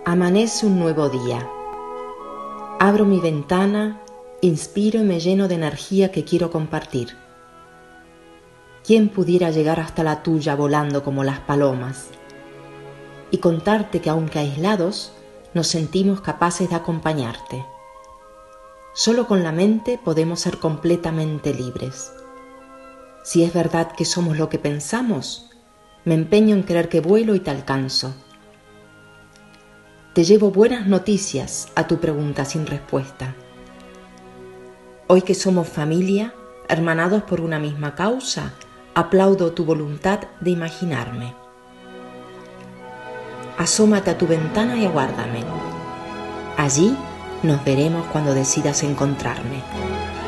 Amanece un nuevo día. Abro mi ventana, inspiro y me lleno de energía que quiero compartir. ¿Quién pudiera llegar hasta la tuya volando como las palomas? Y contarte que aunque aislados, nos sentimos capaces de acompañarte. Solo con la mente podemos ser completamente libres. Si es verdad que somos lo que pensamos, me empeño en creer que vuelo y te alcanzo. Te llevo buenas noticias a tu pregunta sin respuesta. Hoy que somos familia, hermanados por una misma causa, aplaudo tu voluntad de imaginarme. Asómate a tu ventana y aguárdame. Allí nos veremos cuando decidas encontrarme.